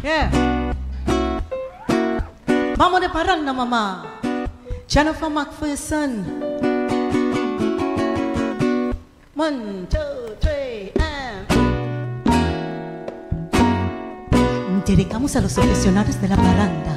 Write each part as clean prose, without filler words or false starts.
Yeah. Vamos de parranda, mamá. Jennifer McPherson. 1, 2, 3, and... Dedicamos a los aficionados de la parranda.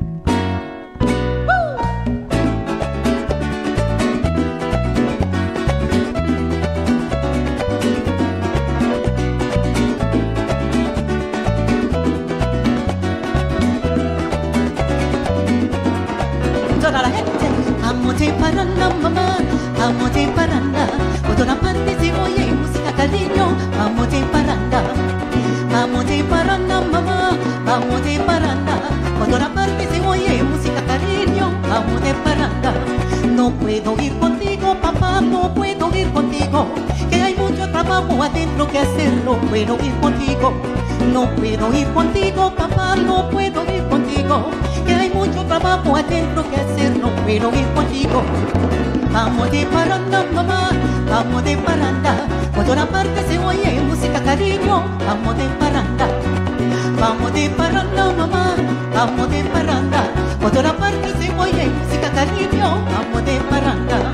Toda la gente, vamos de parranda, mamá, vamos de parranda. Por toda parte se oye música, cariño, vamos de parranda. Vamos de parranda, mamá, vamos de parranda. Por toda parte se oye música, cariño, vamos de parranda. No puedo ir contigo, papá, no puedo ir contigo, que hay mucho trabajo adentro que hacer. No puedo ir contigo, no puedo ir contigo, papá, no puedo ir contigo, que hay mucho trabajo adentro que hacer. No puedo ir contigo. Vamos de parranda, mamá, vamos de parranda. Por toda parte se oye música, cariño, vamos de parranda. Vamos de parranda, mamá, vamos de parranda. Por toda parte se oye música, cariño, vamos de parranda.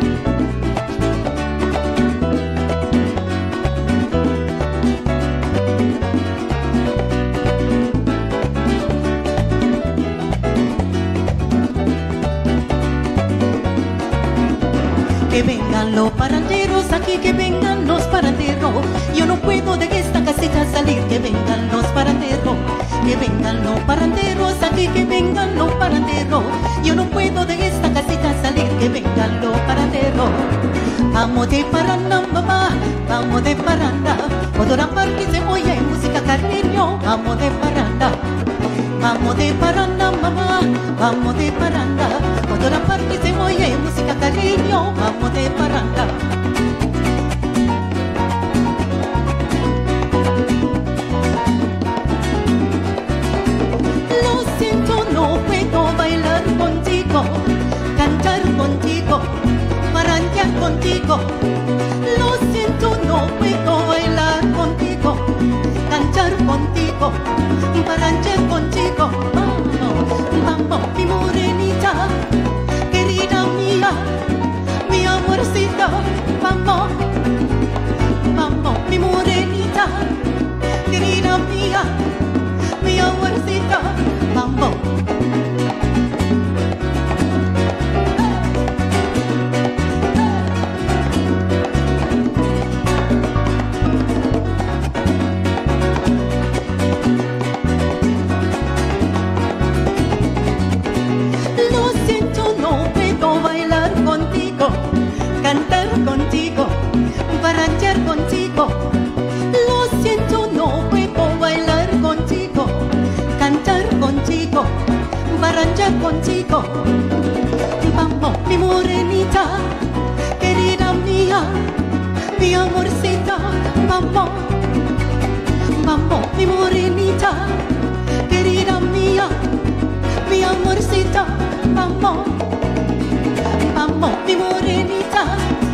Que vengan los paranderos aquí, que vengan los paranderos. Yo no puedo de esta casita salir. Que vengan los paranderos, que vengan los paranderos aquí, que vengan los paranderos. Yo no puedo de esta casita salir. Que vengan los paranderos. Vamos de parranda, mamá, vamos de parranda. Por toda parte se oye música, cariño, vamos de parranda. Vamos de parranda, mamá, vamos de parranda. Por toda parte se oye música, cariño, vamos de parranda. Lo siento, no puedo bailar contigo, cantar contigo, parrandear contigo. Lo siento, no puedo bailar contigo, cantar contigo, parrandear contigo. Vamos, mi morenita, querida mía, mi amorcito. Vamos, vamos, mi morenita, querida mía, mi amorcito. Vamos. Cantar contigo, parrandear contigo. Lo siento, no puedo bailar contigo, cantar contigo, parrandear contigo. Vamos, mi morenita, querida mía, mi amorcita. Vamos, vamos, mi morenita, querida mía, mi amorcita. Vamos, vamos, mi morenita,